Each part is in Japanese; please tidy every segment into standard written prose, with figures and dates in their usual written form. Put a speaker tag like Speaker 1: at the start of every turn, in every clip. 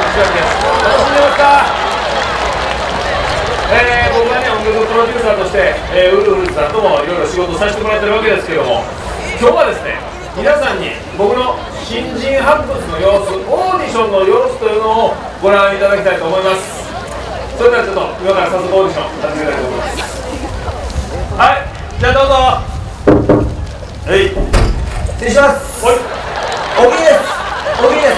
Speaker 1: です。楽しんでますか？僕はね、音楽プロデューサーとして、ウルフルズさんともいろいろ仕事させてもらってるわけですけども、今日はですね、皆さんに僕の新人発掘の様子、オーディションの様子というのをご覧いただきたいと思います。それではちょっと今から早速オーディション始めたいと思います。はい、じゃあどうぞ。はい、
Speaker 2: 失礼します。
Speaker 1: はい、
Speaker 2: 大喜利です。大喜利です。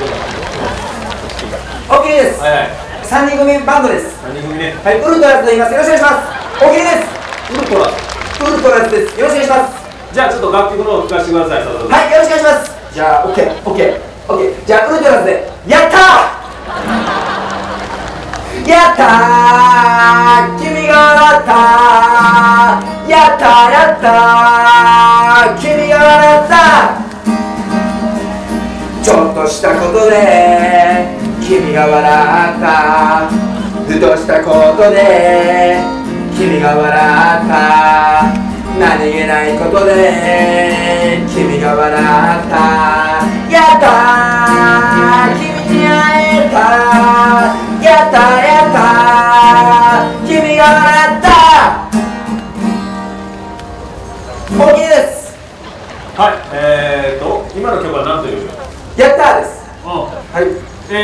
Speaker 2: 大喜利です。
Speaker 1: はいはい、
Speaker 2: 3人組バンドです。
Speaker 1: 3人組ね。
Speaker 2: はい、ウルトラズと言います。よろしくお願いします。大喜利です。
Speaker 1: ウルトラ
Speaker 2: ウルトラズです。よろしくお願いします。
Speaker 1: じゃあちょっと楽曲の方を聴かせてください。
Speaker 2: はい、よろしくお願いします。じゃあ、オッケー、オッケー、オッケー。じゃあ、ウルトラズで、やったーやったー君が笑ったーやったーやったー君が笑ったちょっとしたことで君が笑ったふとしたことで君が笑った何気ないことで君が笑ったやったー君に会えたやったやった君が笑った大喜利です。
Speaker 1: はい、今の曲は何という曲？
Speaker 2: やったーです。
Speaker 1: はい、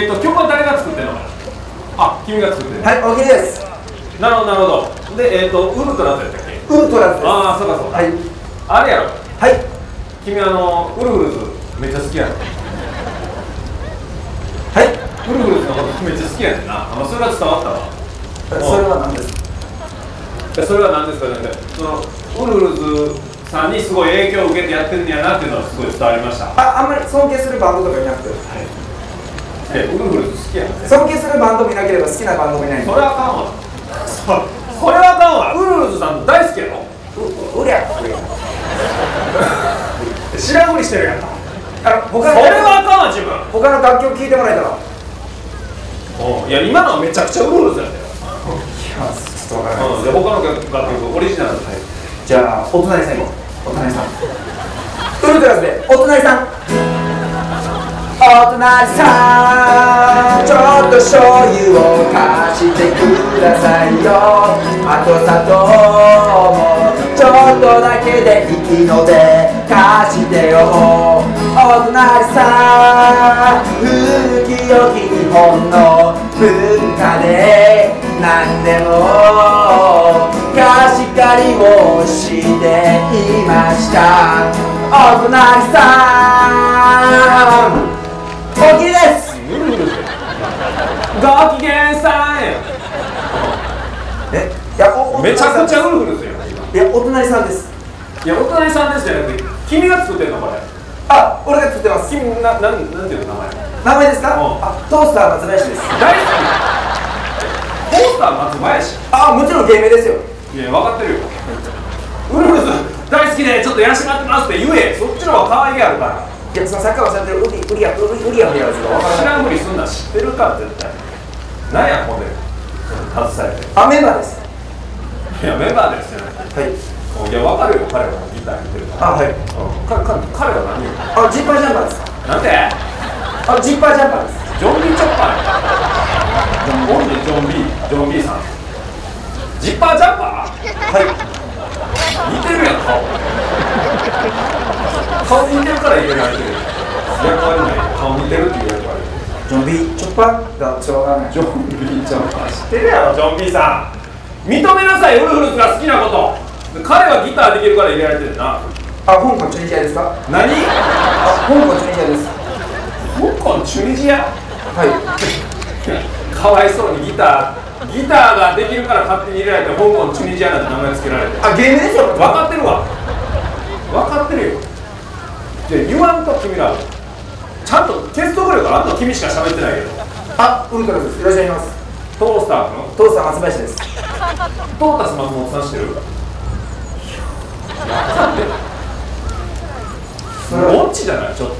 Speaker 1: 曲は誰が作ってんのかな？あ、君が作ってる。
Speaker 2: はい、大喜利です。
Speaker 1: なるほどなるほど。で、ウルトラズやったっけ？
Speaker 2: ウルトラズです。
Speaker 1: ああ、そうかそうか。
Speaker 2: はい。
Speaker 1: あれやろ。
Speaker 2: はい。
Speaker 1: 君ウルフルズめっちゃ好きやねん。
Speaker 2: はい。
Speaker 1: ウルフルズのことめっちゃ好きやねんな。それが伝わったわ。
Speaker 2: それは何ですか？
Speaker 1: それは何ですかね。ウルフルズさんにすごい影響を受けてやってるんやなっていうのはすごい伝わりました。
Speaker 2: あんまり尊敬するバンドとかいなくて。
Speaker 1: はい。ウルフルズ好きやねん。
Speaker 2: 尊敬するバンドもいなければ好きなバンドもいない。
Speaker 1: それはあかんわ。それはあかんわ。ウルフルズさん大好きやろ。
Speaker 2: うりゃ。
Speaker 1: 知らんふりしてるやんか。
Speaker 2: 他の
Speaker 1: それはあかんわ自分。
Speaker 2: 他の楽曲聴いてもらえたら。
Speaker 1: いや今のはめちゃくちゃウルフルズやったよ。
Speaker 2: いやちょっとわからないです。
Speaker 1: で他の楽曲オリジナルのタイプ。
Speaker 2: じゃあお隣さん行こう。お隣さん。ウルトラズでお隣さん。お隣さんちょっと醤油を貸してくださいよあと砂糖もちょっとだけでいいので貸してよお隣さん古き良き日本の文化で何でも貸し借りをしていましたお隣さん大喜利です。
Speaker 1: ご機嫌さんや。
Speaker 2: いや
Speaker 1: めちゃくちゃウルフルズや。
Speaker 2: いやお隣さんです。
Speaker 1: いやお隣さんですじゃなくて君が作ってんのこれ。
Speaker 2: あ、俺が作ってます。
Speaker 1: 君なんていうの名前？
Speaker 2: 名前ですか？トースター松林です。
Speaker 1: 大好き。トースター松林。
Speaker 2: あ、もちろん芸名ですよ。
Speaker 1: いや分かってるよ。ウルフルズ大好きでちょっとやらしてもらってますって言え。そっちの方が可愛げあるから。
Speaker 2: いや、そのサッカーをされてるウリアフリアですか？
Speaker 1: 知らんふりすんな知ってるから絶対。なんやこれ携えて。
Speaker 2: あ、メンバーです。
Speaker 1: いやメンバーですじゃなくて。
Speaker 2: はい。
Speaker 1: いや分かるよ彼はギター弾いてるから。
Speaker 2: あ、はい。
Speaker 1: 彼は何よ。
Speaker 2: あ、ジッパージャンパーです。
Speaker 1: なんで？
Speaker 2: あ、ジッパージャンパーです。
Speaker 1: ジョンビーチョッパーや。オンリージョンビーさん。ジッパージャンパー？
Speaker 2: はい。
Speaker 1: 似てるやん顔。顔似てるから入れられてる。役割ない顔似てるっていう役割。
Speaker 2: ジョンビーチョッパーがちょっとわからない。
Speaker 1: ジョンビーチョッパー知ってるやろジョンビーさん。認めなさいウルフルズが好きなこと。彼はギターできるから入れられてるな。
Speaker 2: あ、香港チュニジアですか？
Speaker 1: 何？
Speaker 2: あ、香港チュニジアです。
Speaker 1: 香港チュニジア？
Speaker 2: はい。
Speaker 1: かわいそうにギターができるから勝手に入れられて香港チュニジアなんて名前つけられて。
Speaker 2: あ、芸名ですよ。
Speaker 1: 分かってるわ。分かってるよ。じゃあ言わんと君らちゃんとテスト力あんの君しか喋ってないけど。
Speaker 2: あ、ウルトラです。よろしくお願いします。
Speaker 1: トースターの
Speaker 2: トースター松林です。
Speaker 1: トータス松本さん知ってる？なんで？オンチじゃないちょっと。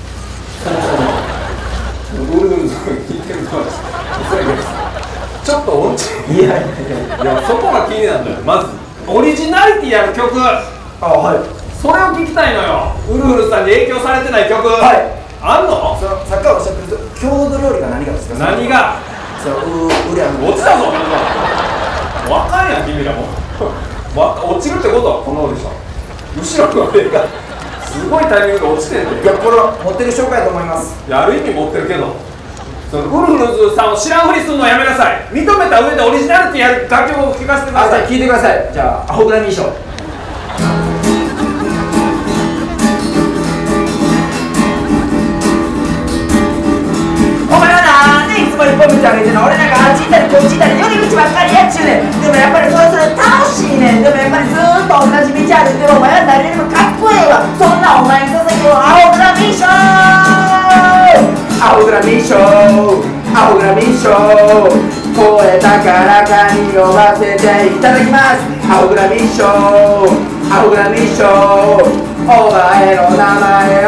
Speaker 1: ウルフルズ聞いてるのはちょっとオンチ。
Speaker 2: いや
Speaker 1: そこが気になるんだよ。まずオリジナリティある曲。
Speaker 2: あ、はい。
Speaker 1: それを聞きたいのよ。ウルフルズさんに影響されてない曲。
Speaker 2: はい。
Speaker 1: あんの？
Speaker 2: そのサッカーをおっしゃってると郷土料理が何がですか？
Speaker 1: 何が？
Speaker 2: そのウリアム
Speaker 1: 落ちたぞ、わかんやん、君らも。落ちるってことは、このオーディション。後ろの上が、すごいタイミングで落ちてんねん。
Speaker 2: いや、これ持ってる紹介だと思います。
Speaker 1: いや、ある意味持ってるけど、そのウルフルズさんを知らんふりするのやめなさい。認めた上でオリジナリティやる楽曲を聴かせてください。
Speaker 2: じゃあ聞いてください。じゃあ、アホグラミー賞。お前はなんでいつも一本道歩いてんの？俺なんかあっち行ったりこっち行ったり寄り道ばっかりやっちゅうねん。でもやっぱりそうすると楽しいねん。でもやっぱりずーっと同じ道歩いてるお前は誰よりもかっこええわ。そんなお前に捧げようアホグラミー賞。アホグラミー賞、アホグラミー賞、声高らかに呼ばせていただきます。アホグラミー賞、アホグラミー賞、お前の名前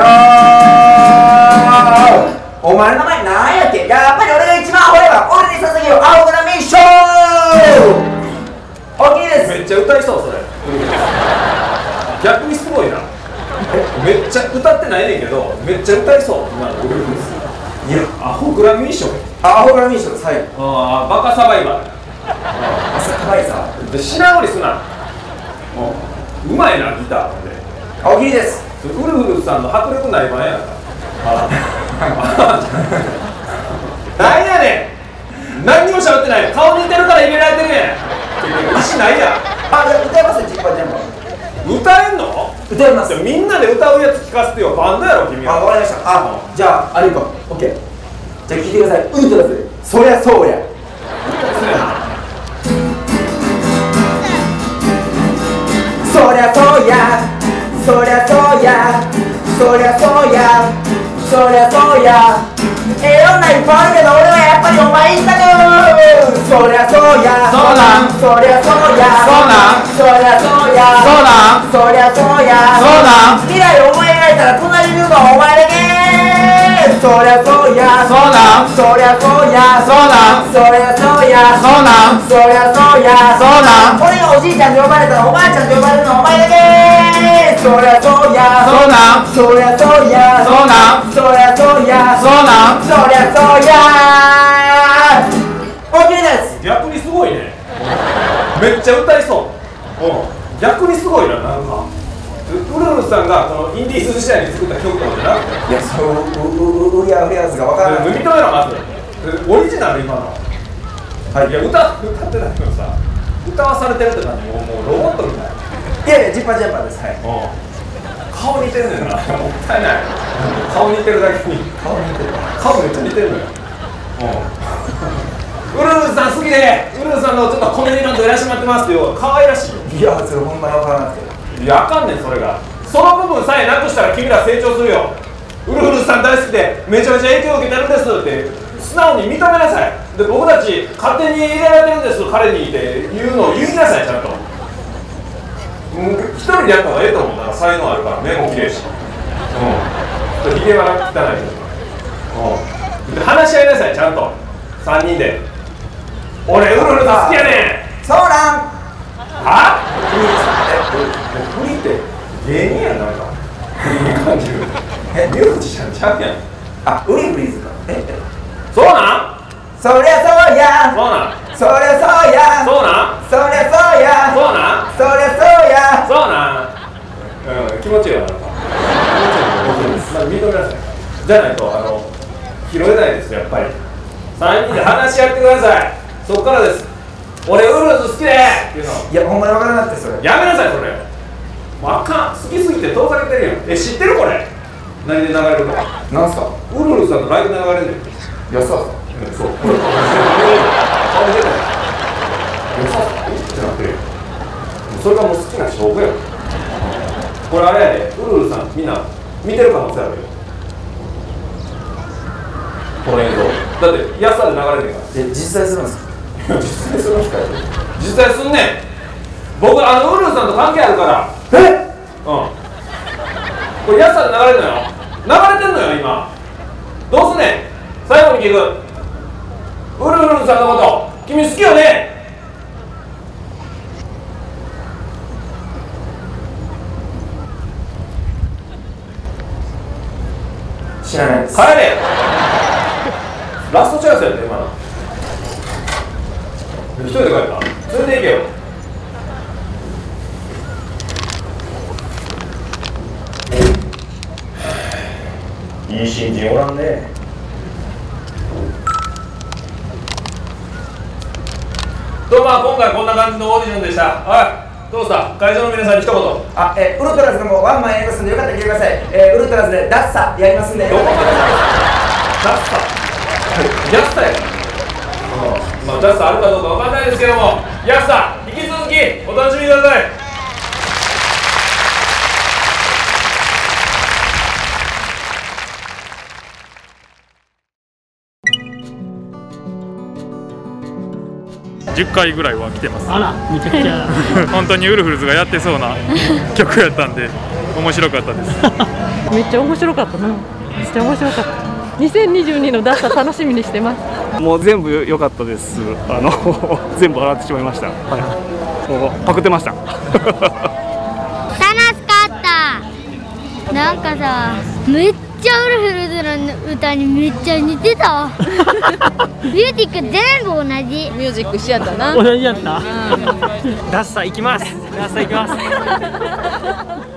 Speaker 2: を。お前の名前なんやっけ？やっぱり俺が一番アホやわ。俺に捧げようアホグラミー賞。OK です。
Speaker 1: めっちゃ歌いそう、それ。逆にすごいな。めっちゃ歌ってないねんけど、めっちゃ歌いそう。今のウルフルズ。いや、アホグラミー賞。
Speaker 2: アホグラミー賞です。はい。
Speaker 1: ああ、バカサバイバー。
Speaker 2: サバイさん。
Speaker 1: で、知らんふりすな。うまいな、ギターで。
Speaker 2: OK です。
Speaker 1: ウルフルズさんの迫力ない版やんか。なんやねん。何にも喋ってない。顔似てるから入れられてるねん。石ないやん。
Speaker 2: あ、じゃあ歌いますよ、ジッパージャンパー。
Speaker 1: 歌えんの？
Speaker 2: 歌います。
Speaker 1: みんなで歌うやつ聞かせてよ。バンドやろ、君は。
Speaker 2: あ、わかりました。あ、じゃあ、あれいこう。OK。じゃあ聞いてください。ウルトラズ。そりゃそうや。そりゃそうや。そりゃそうや。そりゃそうや。そりゃそうや。女いっぱいあるけど俺はやっぱりお前一択。そりゃそうや。
Speaker 1: そうなん。
Speaker 2: そりゃそうや。
Speaker 1: そうなん。
Speaker 2: そりゃそうや。
Speaker 1: そうなん。
Speaker 2: そりゃそうや。
Speaker 1: そうなん。
Speaker 2: 未来を思い描いたら隣にいるのはお前だけ。そりゃそうや。
Speaker 1: そうなん。
Speaker 2: そりゃそうや。
Speaker 1: そうなん。
Speaker 2: そりゃそうや。
Speaker 1: そうなん。
Speaker 2: そりゃそうや。
Speaker 1: そうなん。
Speaker 2: 俺がおじいちゃんと呼ばれたらおばあちゃんと呼ばれるのはお前だけ。そりゃそうや。
Speaker 1: そうなん。
Speaker 2: そりゃそうや。
Speaker 1: そうなん。
Speaker 2: そりゃそうや。
Speaker 1: そうなん。
Speaker 2: そりゃそうや。OK です。
Speaker 1: 逆にすごいね。めっちゃ歌いそう。逆にすごいな、なんか。ウルフルズさんがこのインディーズ時代に作った曲とかじゃなくて。
Speaker 2: いや、そうウリアフレアズが分からない。
Speaker 1: 認めろ、まず。オリジナル、今の。
Speaker 2: はい。
Speaker 1: いや、歌ってないけどさ、歌わされてるって感じ、もうロボットみたい。
Speaker 2: いやいや、ジッパージャンパーです。はい。
Speaker 1: 顔似てんねんな。もったいない。顔似てるだけに。
Speaker 2: 顔似てる。
Speaker 1: 顔めっちゃ似てるのよ。ウルフルズさん好きで、ウルフルズさんのちょっとコメディランドやらせてもらってますってよ。可愛らしいよ。
Speaker 2: いや、それほんまに分からなくて。
Speaker 1: いや、あかんねん、それが。その部分さえなくしたら君ら成長するよ。ウルフルズさん大好きで、めちゃめちゃ影響を受けてるんですって素直に認めなさい。で、僕たち勝手に入れられてるんです、彼にって言うのを言いなさい、ちゃんと。一人でやった方がええと思う。だから才能あるから、目も綺麗し。ひげは汚いけど。で、話し合いなさい、ちゃんと。3人で。俺、ウルフルズ好きやねん。
Speaker 2: そうなん。
Speaker 1: は？フリーって芸人やん、なんか。いい感じ。ミュージシャンちゃうやん。
Speaker 2: あ、ウリフリーズか。
Speaker 1: そうなん？
Speaker 2: そりゃそうや。
Speaker 1: そうなん？
Speaker 2: そりゃそうや。
Speaker 1: そうなん？
Speaker 2: そりゃそうや。
Speaker 1: そうなん？
Speaker 2: そりゃそうや。
Speaker 1: そうなん？気持ちいいよ、なんか。気持ちいいよ、まず認めなさい。じゃないと、拾えないですよ、やっぱり。3人で話し合ってください。そっからです。俺、ウルフルズ好きでっていうの。
Speaker 2: いや、ほんまに分からなくて、それ。
Speaker 1: やめなさい、それ。もうあかん。好きすぎて遠ざけてるやん。知ってるこれ？何で流れるか。
Speaker 2: なんすか？
Speaker 1: ウルフルズさんのライブで流れるんだよ。
Speaker 2: いや、そう
Speaker 1: そう。これ顔出てない。よさってなってるよ。それがもう好きな証拠よ。これあれやで、ウルフルズさんみんな見てる可能性あるよ。この映像。だって安さで流れてるから。
Speaker 2: 実際するんですか？
Speaker 1: 実際するんですか？実際すんねん。僕ウルフルズさんと関係あるから。これ安さで流れるのよ。流れてんのよ今。どうすんねん。最後に聞く。ウルフルズさんのこと君好きよね？
Speaker 2: 知らないです。
Speaker 1: 帰れラストチャンスやで今の一人で帰った連れて行けよいい新人おらんねとまあ今回こんな感じのオーディションでした。はいどうした会場の皆さんに一言。
Speaker 2: ウルトラズでもワンマンやりますんでよかったら来てください。ウルトラズでダッサやりますんで。
Speaker 1: どこダッサヤスタやまあダッサあるかどうかわかんないですけどもヤスタ引き続きお楽しみください。
Speaker 3: 10回ぐらいは来てます。
Speaker 4: あら、めちゃくちゃ
Speaker 3: 本当にウルフルズがやってそうな曲やったんで面白かったです
Speaker 5: めっちゃ面白かったな。めっちゃ面白かった。2022のダッサ楽しみにしてます。
Speaker 6: もう全部良かったです。全部笑ってしまいました。はい。もうパクってました。
Speaker 7: 楽しかった。なんかさ、めっちゃウルフルズの歌にめっちゃ似てたわ。ミュージック全部同じ。
Speaker 5: ミュージックしやったな。
Speaker 4: 同じやった。ダッサ行きます。ダッサ行きます。